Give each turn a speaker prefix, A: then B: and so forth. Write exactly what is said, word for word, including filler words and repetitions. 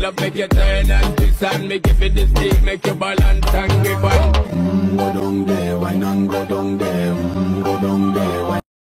A: love make you turn and twist and make you fit the stick, make you balance and grip on.
B: Mm, go down there, why not go down there? Mm, go down there, why